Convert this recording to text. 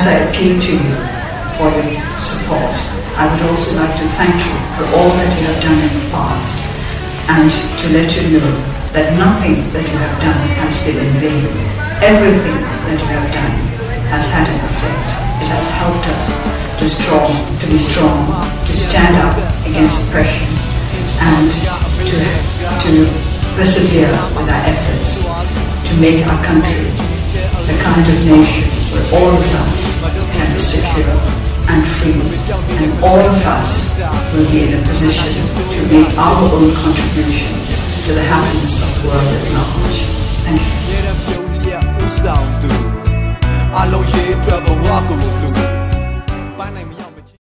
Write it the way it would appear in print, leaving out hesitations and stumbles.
as I appeal to you for your support, I would also like to thank you for all that you have done in the past, and to let you know that nothing that you have done has been in vain. Everything that you have done has had an effect. It has helped us to be strong, to stand up against oppression, and to persevere with our efforts to make our country the kind of nation where all of us can be secure and free, and all of us will be in a position to make our own contribution to the happiness of the world at large. Thank you.